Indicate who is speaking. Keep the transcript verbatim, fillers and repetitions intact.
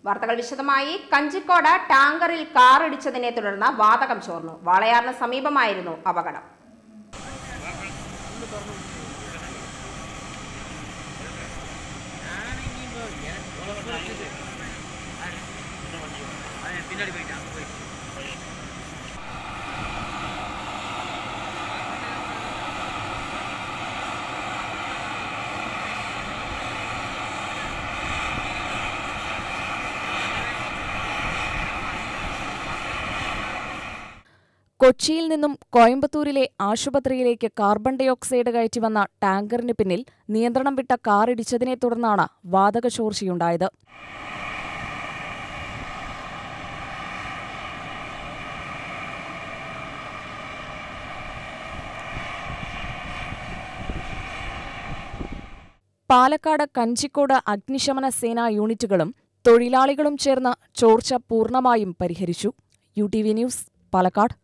Speaker 1: വാർത്തകൾ വിശദമായി. കഞ്ചിക്കോട് ടാങ്കറിൽ കാറിടിച്ചതിനെ തുടർന്ന് വാതകം ചോർന്നു. വാളയാറിന് സമീപമായിരുന്നു അപകടം.
Speaker 2: കൊച്ചിയിൽ നിന്നും കോയമ്പത്തൂരിലെ ആശുപത്രിയിലേക്ക് കാർബൺ ഡയോക്സൈഡ് കയറ്റിവന്ന ടാങ്കറിന് പിന്നിൽ നിയന്ത്രണം വിട്ട കാറിടിച്ചതിനെ തുടർന്നാണ് വാതക ചോർച്ചയുണ്ടായത്. പാലക്കാട് കഞ്ചിക്കോട് അഗ്നിശമന സേനാ യൂണിറ്റുകളും തൊഴിലാളികളും ചേർന്ന് ചോർച്ച പൂർണ്ണമായും പരിഹരിച്ചു. U T V news, Palakkad.